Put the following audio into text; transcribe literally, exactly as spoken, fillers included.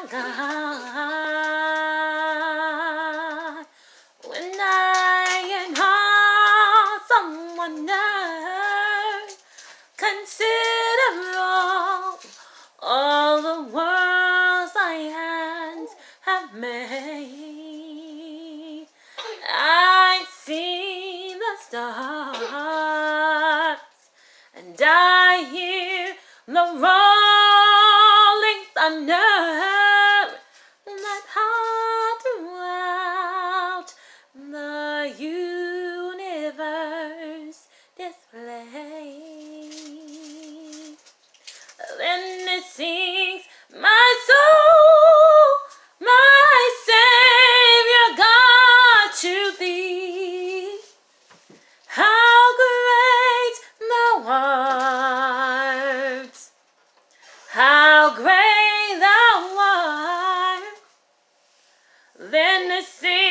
God. When I and all someone else consider all, all the worlds thy hands have made, I see the stars, and I hear the rolling thunder that hard throughout the universe display. Then it sings my soul, my Savior God, to thee. How great thou art! How great thou art! Then it sings